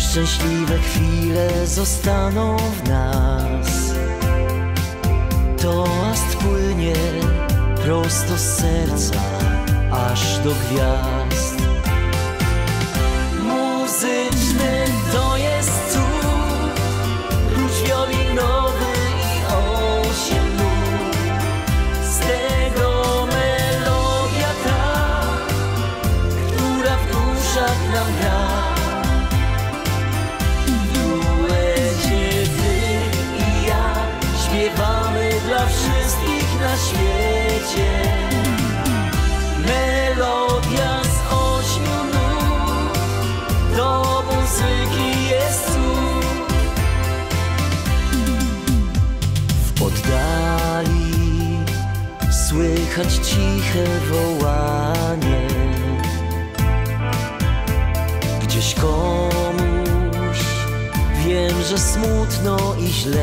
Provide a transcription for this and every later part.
Szczęśliwe chwile zostaną w nas. Toast płynie prosto z serca aż do gwiazd. Muzyczny to jest cud, klucz wiolinowy i 8 nut. Z tego melodia ta, która w duszach nam gra. Śpiewamy dla wszystkich na świecie. Melodia z 8 nut, do muzyki jest cud. W oddali słychać ciche wołanie. Gdzieś komuś wiem, że smutno i źle.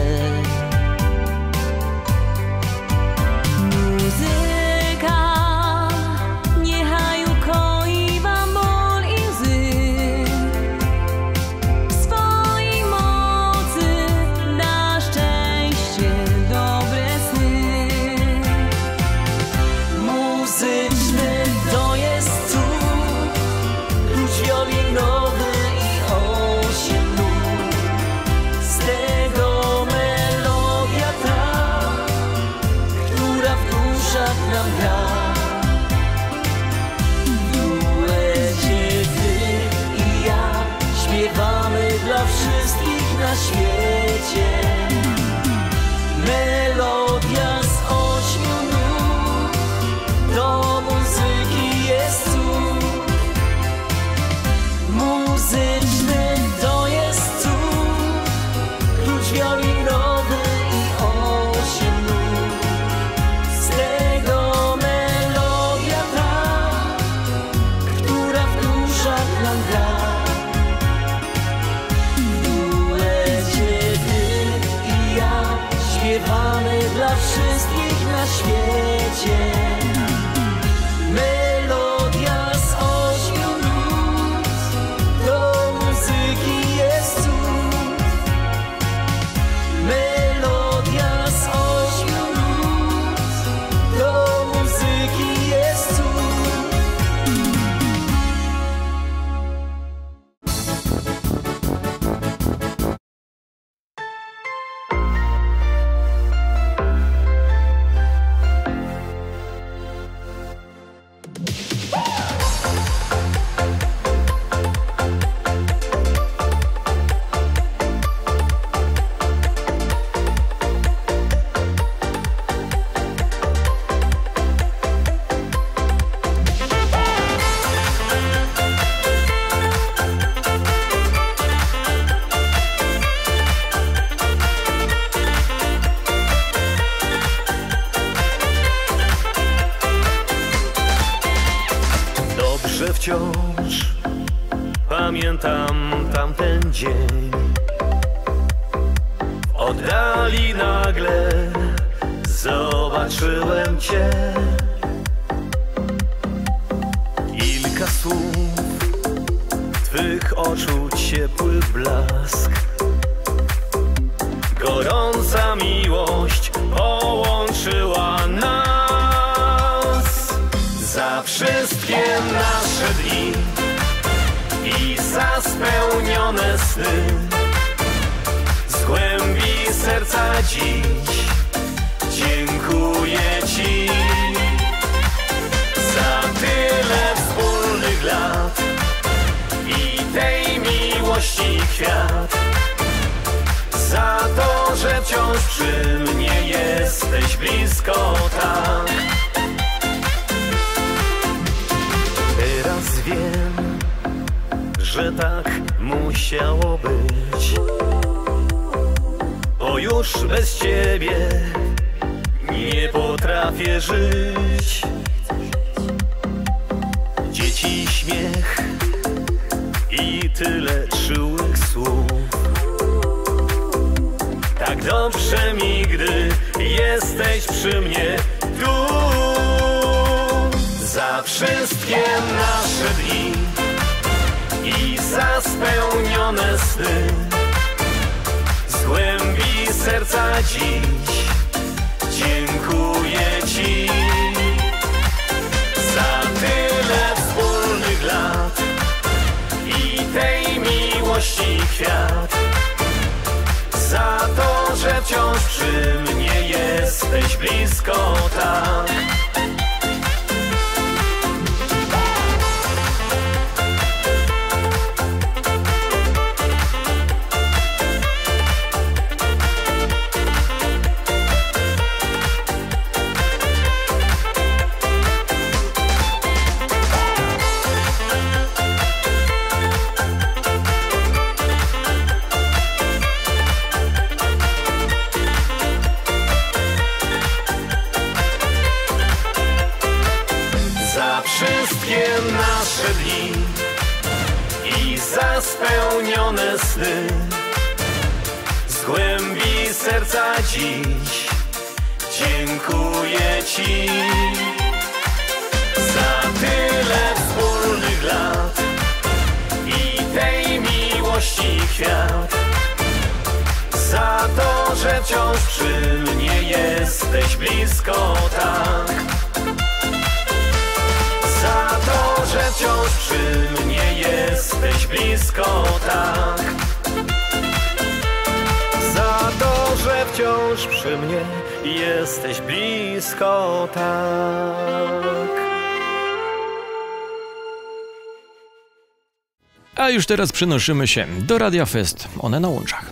Na świecie. Melodia z 8 nut, do muzyki jest cud. Muzyczny to jest cud, klucz wiolinowy i 8 nut. Z tego melodia ta, która w duszach nam gra. Śpiewamy dla wszystkich na świecie. Melodia z 8 nut, do muzyki jest cud. Melodia z 8 nut, do muzyki jest cud. Wciąż pamiętam tamten dzień. W oddali nagle zobaczyłem Cię. Kilka słów, Twych oczu ciepły blask. Gorąca miłość połączyła nas. Za wszystkie nasze dni i za spełnione sny, z głębi serca dziś dziękuję Ci. Za tyle wspólnych lat i tej miłości kwiat. Za to, że wciąż przy mnie jesteś blisko tak. Teraz wiem, że tak musiało być, bo już bez Ciebie nie potrafię żyć. Dzieci śmiech i tyle czułych słów. Tak dobrze mi, gdy jesteś przy mnie tu. Za wszystkie nasze dni i za spełnione sny. Z głębi serca dziś dziękuję Ci za tyle wspólnych lat i tej miłości kwiat, za to, że wciąż przy mnie jesteś blisko tak. Wszystkie nasze dni i za spełnione sny. Z głębi serca dziś dziękuję Ci za tyle wspólnych lat i tej miłości kwiat, za to, że wciąż przy mnie jesteś blisko tak. Za to, że wciąż przy mnie jesteś blisko tak. Za to, że wciąż przy mnie jesteś blisko tak. A już teraz przenosimy się do Radia Fest. One na łączach.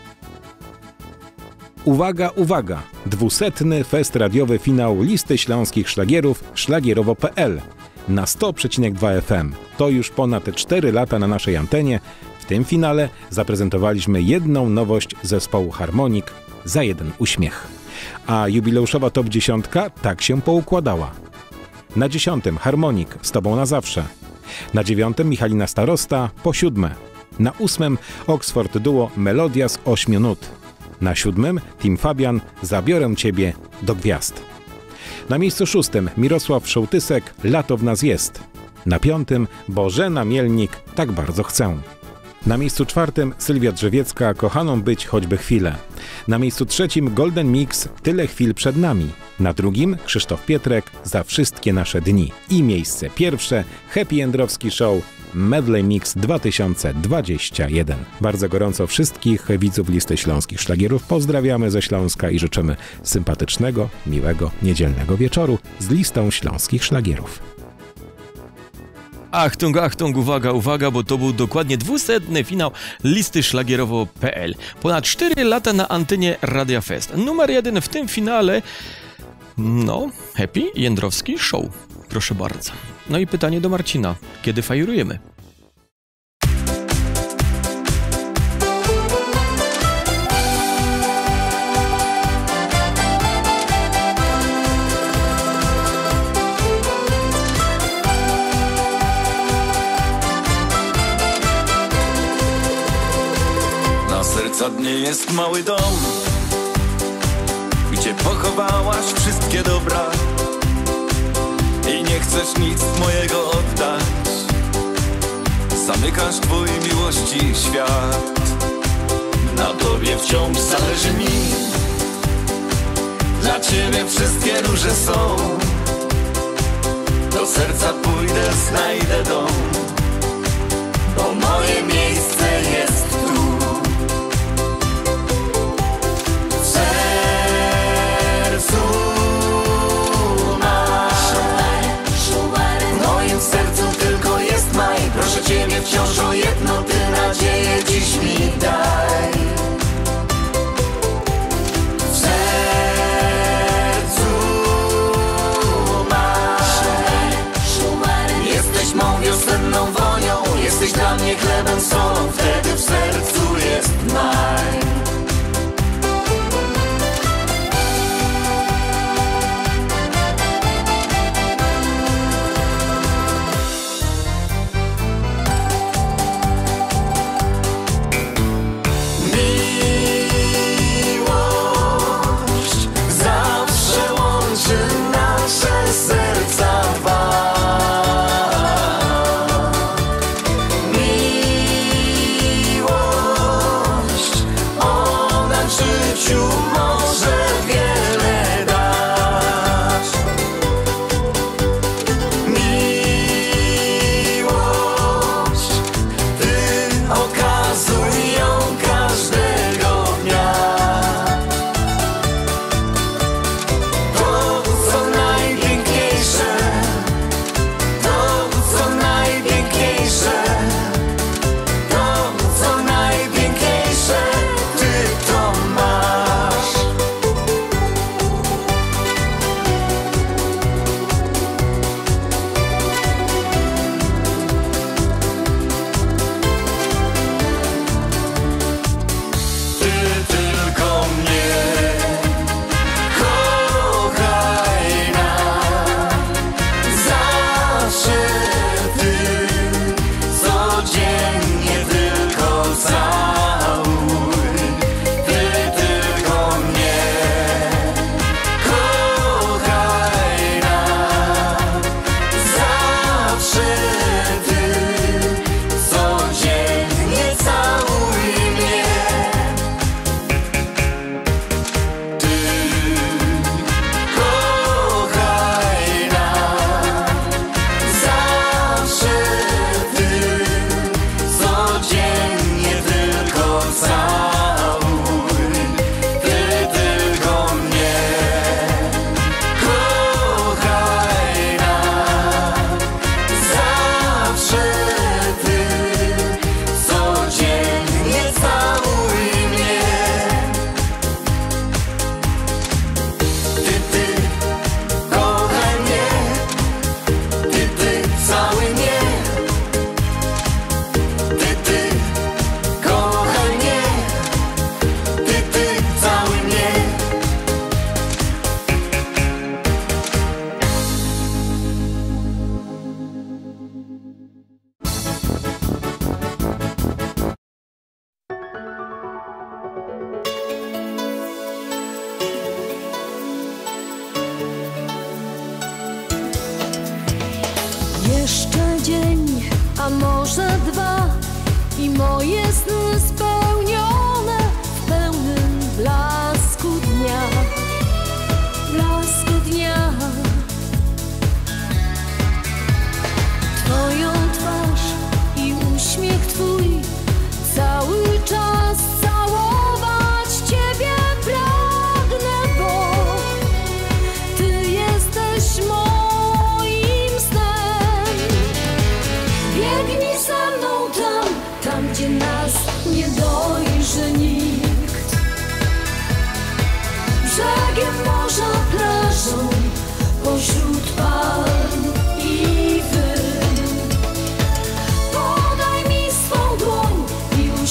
Uwaga, uwaga! 200. fest radiowy finał Listy Śląskich Szlagierów szlagierowo.pl na 100,2 FM. To już ponad 4 lata na naszej antenie. W tym finale zaprezentowaliśmy jedną nowość zespołu Harmonik za jeden uśmiech. A jubileuszowa top 10 tak się poukładała. Na 10. Harmonik z Tobą na zawsze. Na 9. Michalina Starosta po 7. Na 8. Oxford Duo Melodia z 8 nut. Na 7. Team Fabian Zabiorę Ciebie do gwiazd. Na miejscu 6. Mirosław Szołtysek Lato w nas jest. Na 5. Bożena Mielnik Tak bardzo chcę. Na miejscu 4. Sylwia Drzewiecka Kochaną być choćby chwilę. Na miejscu 3. Golden Mix Tyle chwil przed nami. Na 2. Krzysztof Pietrek Za wszystkie nasze dni. I miejsce 1. Happy Jędrowski Show Medley Mix 2021. Bardzo gorąco wszystkich widzów Listy Śląskich Szlagierów pozdrawiamy ze Śląska i życzymy sympatycznego, miłego, niedzielnego wieczoru z Listą Śląskich Szlagierów. Achtung, achtung, uwaga, uwaga, bo to był dokładnie 200. finał Listy Szlagierowo.pl. Ponad 4 lata na antenie Radia Fest. Numer 1 w tym finale, Happy Jędrowski Show. Proszę bardzo. No i pytanie do Marcina. Kiedy fajrujemy? Na serca dnie jest mały dom, gdzie pochowałaś wszystkie dobra i nie chcesz nic mojego oddać. Zamykasz twój miłości świat. Na tobie wciąż zależy mi. Dla ciebie wszystkie róże są. Do serca pójdę, znajdę dom, bo moje miejsce jest tu. W sercu masz. W moim sercu tylko jest maj. Proszę ciebie wciąż o jedno, ty nadzieję dziś mi daj. W sercu masz. Jesteś mą wiosenną wonią, jesteś dla mnie chlebem, solą. Wtedy w sercu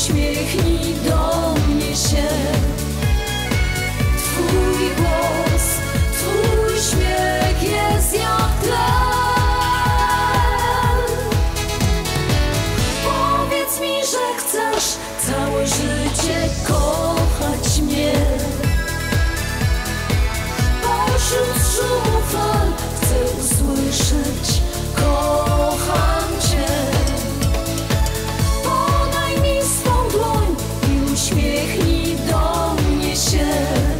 uśmiechnij do mnie się. Twój głos, twój śmiech jest jak tlen. Powiedz mi, że chcesz całe życie kochać mnie. Pośród szumu fal chcę usłyszeć: kocham cię. Podaj mi swą dłoń i uśmiechnij do mnie się.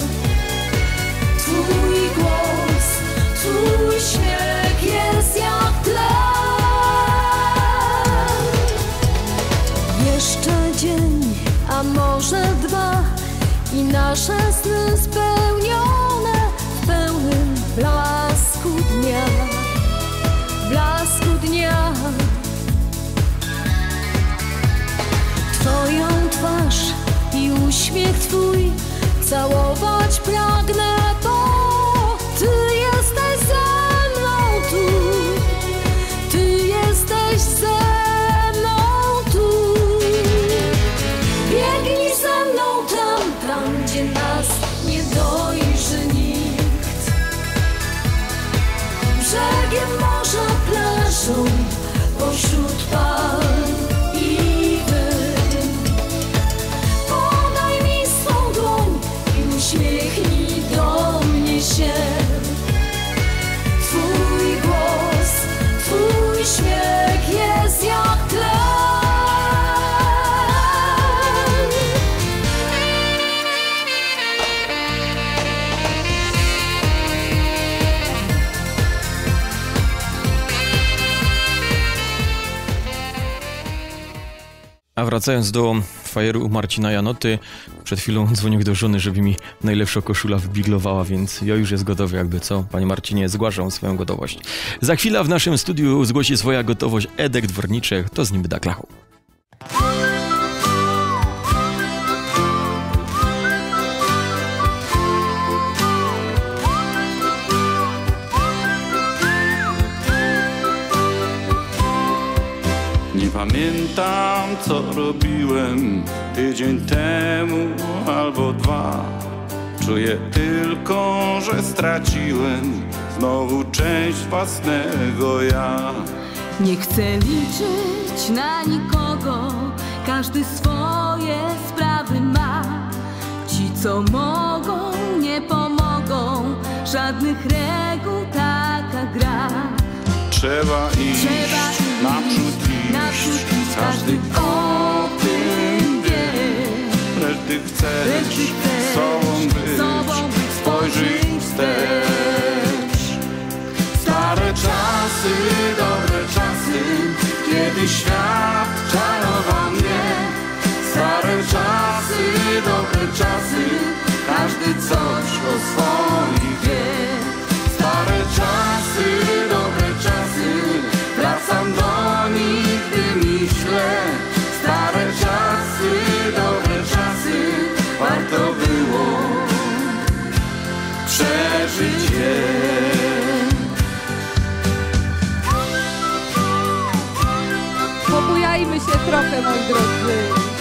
Twój głos, twój śmiech jest jak tlen. Jeszcze dzień, a może dwa i nasze sny spełnione w pełnym blasku dnia. Blasku dnia. Twoją twarz i uśmiech twój całować pragnę, bo ty jesteś ze mną tu. Ty jesteś ze mną tu. Biegnij ze mną tam, gdzie nas nie dojrzy nikt. Brzegiem morza, plażą, pośród palm i wyn. Podaj mi swą dłoń i uśmiechnij do mnie się. Twój głos, twój śmiech jest jak tlen. A wracając do fajeru u Marcina Janoty, przed chwilą dzwonił do żony, żeby mi najlepsza koszula wybiglowała, więc ja już jest gotowy jakby co. Panie Marcinie, zgłaszam swoją gotowość. Za chwilę w naszym studiu zgłosi swoja gotowość Edek Dworniczek, to z nim da klachu. Nie pamiętam, co robiłem tydzień temu albo dwa. Czuję tylko, że straciłem znowu część własnego ja. Nie chcę liczyć na nikogo, każdy swoje sprawy ma. Ci, co mogą, nie pomogą, żadnych reguł taka gra. Trzeba iść, naprzód iść, każdy o tym wie. Lecz ty chcesz sobą być, spojrzyj wstecz. Stare czasy, dobre czasy, kiedy świat czarował mnie. Stare czasy, dobre czasy, każdy coś o swoich wie. Stare czasy, dobre czasy, wracam do nich, gdy myślę. Stare czasy, dobre czasy, warto było przeżyć je. Pobujajmy się trochę, moi drodzy.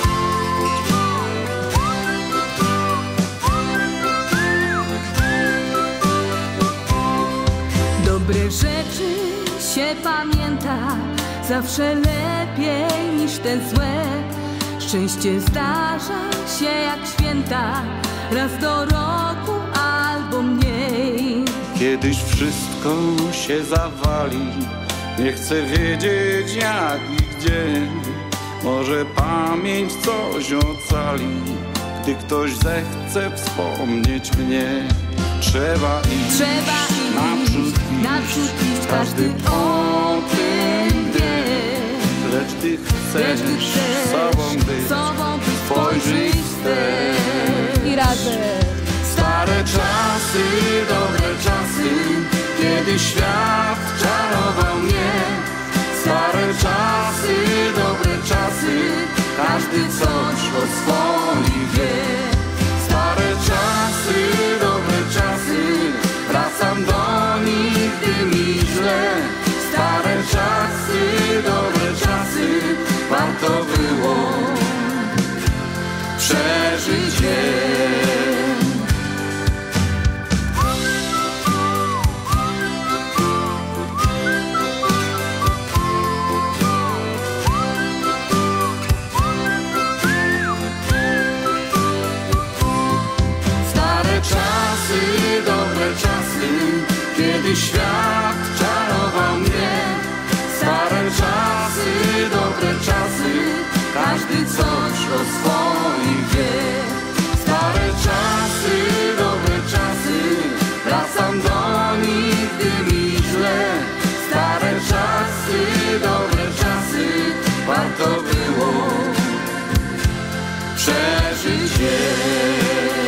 Dobre rzeczy się pamięta zawsze lepiej niż te złe. Szczęście zdarza się jak święta, raz do roku albo mniej. Kiedyś wszystko się zawali, nie chcę wiedzieć jak i gdzie. Może pamięć coś ocali, gdy ktoś zechce wspomnieć mnie. Trzeba iść, naprzód iść, każdy o tym wie. Lecz ty chcesz sobą być, spojrzyj wstecz. I razem. Stare czasy, dobre czasy, kiedy świat czarował mnie. Stare czasy, dobre czasy, każdy coś o swoich wie. Stare czasy, dobre czasy, wracam do nich, gdy mi źle. Stare czasy, dobre czasy, warto było przeżyć dzień. Czasy, dobre czasy, kiedy świat czarował mnie. Stare czasy, dobre czasy, każdy coś o swoich wie. Stare czasy, dobre czasy, wracam do nich, gdy mi źle. Stare czasy, dobre czasy, warto było przeżyć je.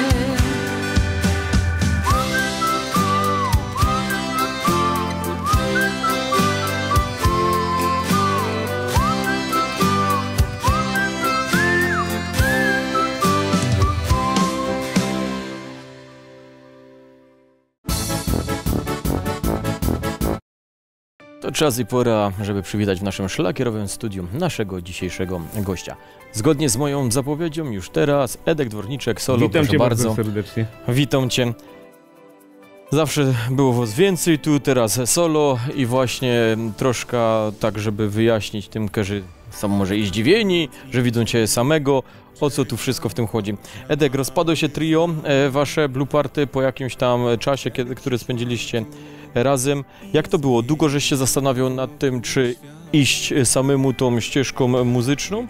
To czas i pora, żeby przywitać w naszym szlagierowym studium naszego dzisiejszego gościa. Zgodnie z moją zapowiedzią już teraz Edek Dworniczek, solo, witam proszę cię bardzo serdecznie. Witam cię. Zawsze było was więcej, tu teraz solo i właśnie troszkę tak, żeby wyjaśnić tym, którzy są może i zdziwieni, że widzą cię samego, o co tu wszystko w tym chodzi. Edek, rozpadło się trio, wasze Blue Party po jakimś tam czasie, który spędziliście razem. Jak to było? Długo żeś się zastanawiał nad tym, czy iść samemu tą ścieżką muzyczną?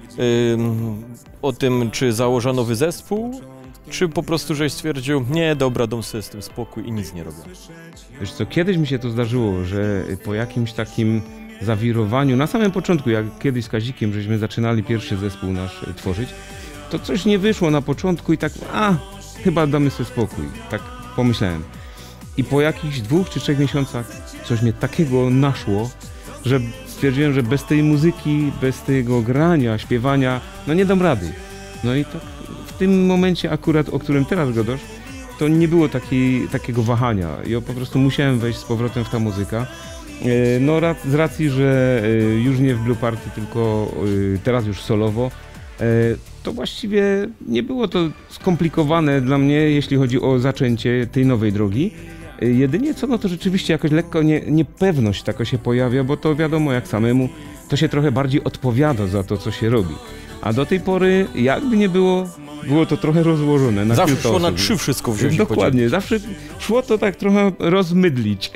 O tym, czy założa nowy zespół? Czy po prostu żeś stwierdził, nie, dobra, dam sobie z tym spokój i nic nie robię? Wiesz co, kiedyś mi się to zdarzyło, że po jakimś takim zawirowaniu, na samym początku, jak kiedyś z Kazikiem, żeśmy zaczynali pierwszy zespół nasz tworzyć, to coś nie wyszło na początku i tak, chyba damy sobie spokój, tak pomyślałem. I po jakichś 2 czy 3 miesiącach coś mnie takiego naszło, że stwierdziłem, że bez tej muzyki, bez tego grania, śpiewania, no nie dam rady. No i tak w tym momencie akurat, o którym teraz gadasz, to nie było takiego wahania. Ja po prostu musiałem wejść z powrotem w ta muzyka. No z racji, że już nie w Blue Party, tylko teraz już solowo, to właściwie nie było to skomplikowane dla mnie, jeśli chodzi o zaczęcie tej nowej drogi. Jedynie co, no to rzeczywiście jakoś lekko niepewność taka się pojawia, bo to wiadomo, jak samemu, to się trochę bardziej odpowiada za to, co się robi. A do tej pory, jakby nie było, było to trochę rozłożone na zawsze kilka szło osób. na 3 wszystko wziąć. Dokładnie, zawsze szło to tak trochę rozmydlić.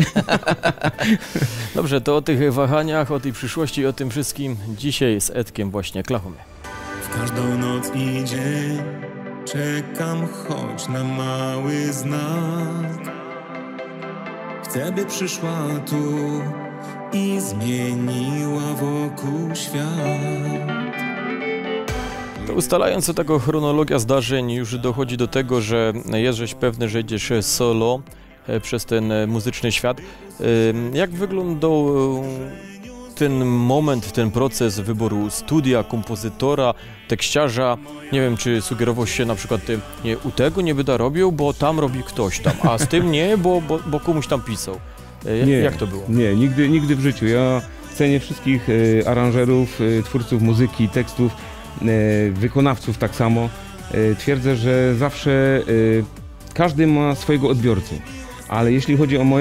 Dobrze, to o tych wahaniach, o tej przyszłości i o tym wszystkim dzisiaj z Edkiem właśnie klachumy. W każdą noc i dzień czekam choć na mały znak. Chcę, by przyszła tu i zmieniła wokół świat. To ustalając tego chronologia zdarzeń, już dochodzi do tego, że jesteś pewny, że idziesz solo przez ten muzyczny świat. Jak wyglądał ten moment, ten proces wyboru studia, kompozytora, tekściarza? Nie wiem, czy sugerował się na przykład tym, nie, u tego nie będę robił, bo tam robi ktoś tam, a z tym nie, bo komuś tam pisał. Jak to było? Nie, nigdy w życiu. Ja cenię wszystkich aranżerów, twórców muzyki, tekstów, wykonawców tak samo. Twierdzę, że zawsze każdy ma swojego odbiorcę. Ale jeśli chodzi o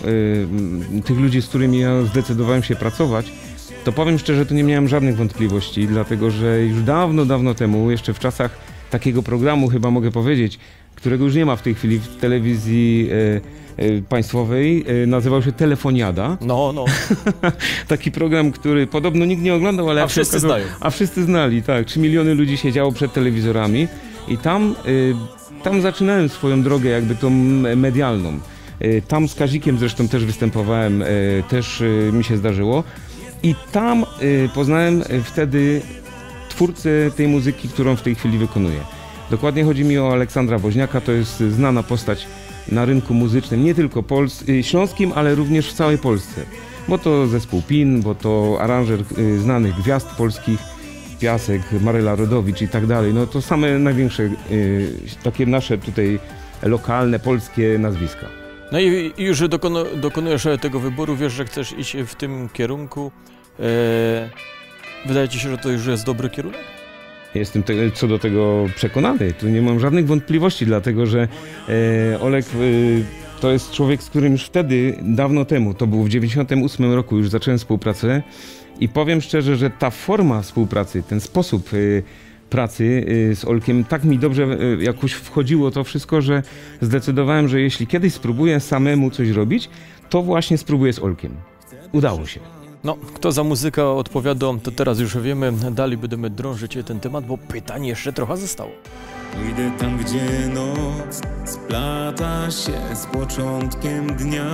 tych ludzi, z którymi ja zdecydowałem się pracować, to powiem szczerze, to nie miałem żadnych wątpliwości, dlatego że już dawno temu, jeszcze w czasach takiego programu, chyba mogę powiedzieć, którego już nie ma w tej chwili w telewizji państwowej, nazywał się Telefoniada. No. Taki program, który podobno nikt nie oglądał, ale... A wszyscy znali, tak. 3 miliony ludzi siedziało przed telewizorami i tam zaczynałem swoją drogę jakby tą medialną. Tam z Kazikiem zresztą też występowałem, też mi się zdarzyło. I tam poznałem wtedy twórcę tej muzyki, którą w tej chwili wykonuję. Dokładnie chodzi mi o Aleksandra Woźniaka, to jest znana postać na rynku muzycznym, nie tylko śląskim, ale również w całej Polsce. Bo to zespół PIN, bo to aranżer znanych gwiazd polskich, Piasek, Maryla Rodowicz i tak dalej. No to same największe, takie nasze tutaj lokalne, polskie nazwiska. No i już dokonujesz tego wyboru, wiesz, że chcesz iść w tym kierunku. Wydaje ci się, że to już jest dobry kierunek? Jestem co do tego przekonany. Tu nie mam żadnych wątpliwości, dlatego że Oleg to jest człowiek, z którym już wtedy, dawno temu, to było w 98 roku, już zacząłem współpracę i powiem szczerze, że ta forma współpracy, ten sposób pracy z Olkiem tak mi dobrze jakoś wchodziło to wszystko, że zdecydowałem, że jeśli kiedyś spróbuję samemu coś robić, to właśnie spróbuję z Olkiem. Udało się. No, kto za muzykę odpowiada, to teraz już wiemy. Dalej będziemy drążyć ten temat, bo pytań jeszcze trochę zostało. Pójdę tam, gdzie noc splata się z początkiem dnia,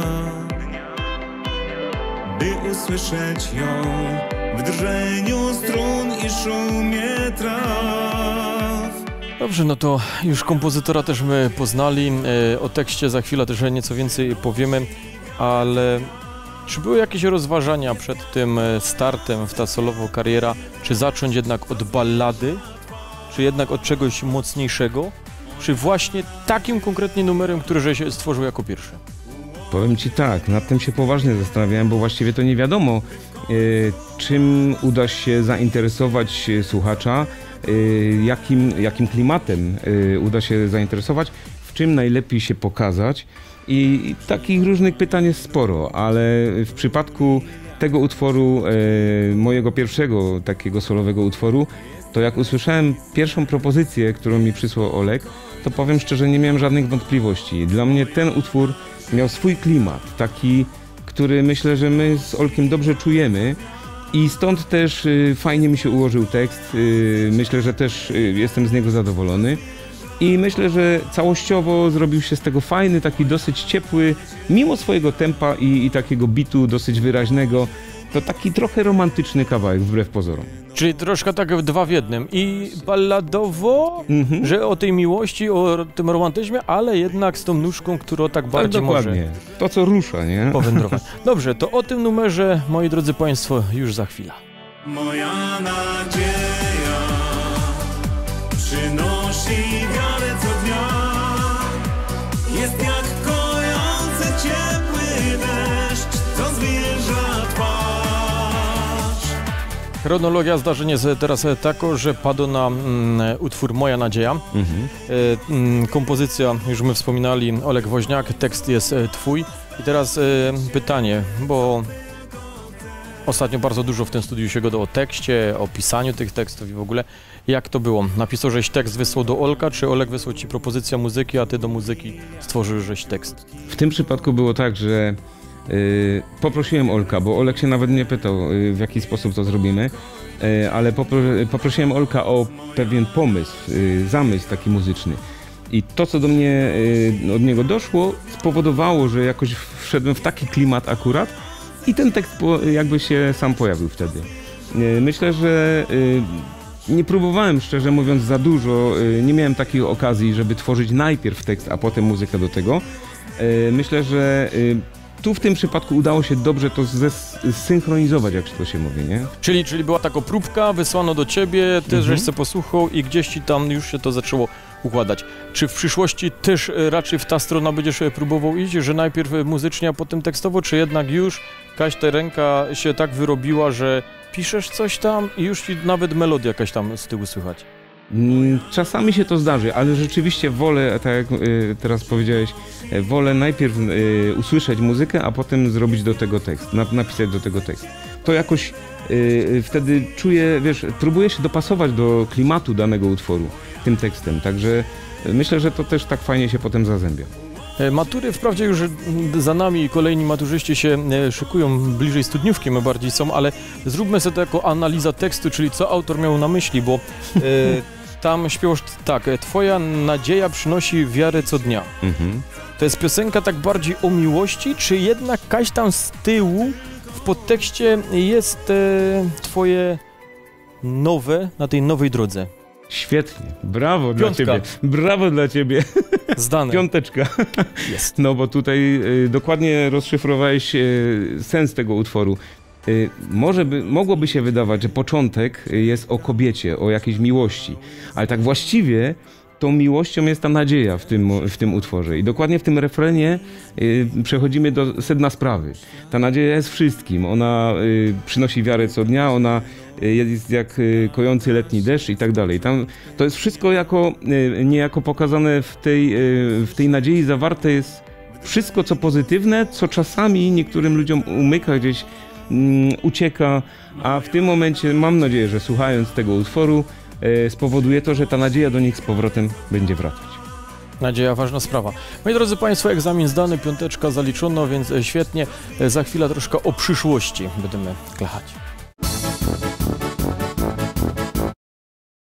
by usłyszeć ją w drżeniu strun i szumie traw. Dobrze, no to już kompozytora też my poznali. O tekście za chwilę też nieco więcej powiemy, ale czy były jakieś rozważania przed tym startem w ta solowa kariera, czy zacząć jednak od ballady, czy jednak od czegoś mocniejszego, czy właśnie takim konkretnie numerem, który żeś stworzył jako pierwszy? Powiem Ci tak, nad tym się poważnie zastanawiałem, bo właściwie to nie wiadomo, czym uda się zainteresować słuchacza, jakim klimatem uda się zainteresować, w czym najlepiej się pokazać. I takich różnych pytań jest sporo, ale w przypadku tego utworu, mojego pierwszego takiego solowego utworu, to jak usłyszałem pierwszą propozycję, którą mi przysłał Oleg, to powiem szczerze, nie miałem żadnych wątpliwości. Dla mnie ten utwór miał swój klimat, taki, który myślę, że my z Olkiem dobrze czujemy i stąd też fajnie mi się ułożył tekst. Myślę, że też jestem z niego zadowolony. I myślę, że całościowo zrobił się z tego fajny, taki dosyć ciepły, mimo swojego tempa i takiego bitu dosyć wyraźnego, to taki trochę romantyczny kawałek, wbrew pozorom. Czyli troszkę tak dwa w jednym. I balladowo, że o tej miłości, o tym romantyzmie, ale jednak z tą nóżką, która tak bardziej dokładnie. może... To, co rusza, nie? Powędrować. Dobrze, to o tym numerze, moi drodzy Państwo, już za chwilę. Moja nadzieja przynosi wiarę co dnia. Jest jak kojący ciepły deszcz, co zwierza twarz. Chronologia zdarzeń jest teraz taka, że padło na utwór Moja Nadzieja. Kompozycja, już my wspominali, Oleg Woźniak, tekst jest twój. I teraz pytanie, bo ostatnio bardzo dużo w tym studiu się gada o tekście, o pisaniu tych tekstów i w ogóle. Jak to było? Napisał, żeś tekst wysłał do Olka, czy Oleg wysłał ci propozycję muzyki, a ty do muzyki stworzył żeś tekst? W tym przypadku było tak, że poprosiłem Olka, bo Olek się nawet nie pytał, w jaki sposób to zrobimy, ale poprosiłem Olka o pewien pomysł, zamysł taki muzyczny. I to, co do mnie od niego doszło, spowodowało, że jakoś wszedłem w taki klimat akurat i ten tekst jakby się sam pojawił wtedy. Myślę, że nie próbowałem, szczerze mówiąc, za dużo, nie miałem takiej okazji, żeby tworzyć najpierw tekst, a potem muzykę do tego. Myślę, że tu w tym przypadku udało się dobrze to zsynchronizować, jak to się mówi, nie? Czyli była taka próbka, wysłano do ciebie, ty żeś se posłuchał i gdzieś ci tam już się to zaczęło układać. Czy w przyszłości też raczej w ta strona będziesz próbował iść, że najpierw muzycznie, a potem tekstowo, czy jednak już jakaś ta ręka się tak wyrobiła, że piszesz coś tam i już ci nawet melodia jakaś tam z tyłu słychać? Czasami się to zdarzy, ale rzeczywiście wolę, tak jak teraz powiedziałeś, wolę najpierw usłyszeć muzykę, a potem zrobić do tego tekst, napisać do tego tekst. To jakoś wtedy czuję, wiesz, próbuję się dopasować do klimatu danego utworu tym tekstem, także myślę, że to też tak fajnie się potem zazębia. Matury wprawdzie już za nami, kolejni maturzyści się szykują, bliżej studniówki my bardziej są, ale zróbmy sobie to jako analiza tekstu, czyli co autor miał na myśli, bo tam śpiewasz tak, twoja nadzieja przynosi wiarę co dnia. To jest piosenka tak bardziej o miłości, czy jednak jakaś tam z tyłu w podtekście jest twoje nowe, na tej nowej drodze? Świetnie, brawo Piątka. dla ciebie, brawo dla ciebie. Zdane. Piąteczka. Jest. No bo tutaj dokładnie rozszyfrowałeś sens tego utworu. Mogłoby się wydawać, że początek jest o kobiecie, o jakiejś miłości, ale tak właściwie tą miłością jest ta nadzieja w tym utworze. I dokładnie w tym refrenie przechodzimy do sedna sprawy. Ta nadzieja jest wszystkim. Ona przynosi wiarę co dnia, ona jest jak kojący letni deszcz i tak dalej. Tam to jest wszystko niejako pokazane w tej nadziei zawarte jest wszystko co pozytywne, co czasami niektórym ludziom umyka gdzieś, ucieka, a w tym momencie mam nadzieję, że słuchając tego utworu spowoduje to, że ta nadzieja do nich z powrotem będzie wracać. Nadzieja, ważna sprawa. Moi drodzy Państwo, egzamin zdany, 5 zaliczono, więc świetnie. Za chwilę troszkę o przyszłości będziemy klachać.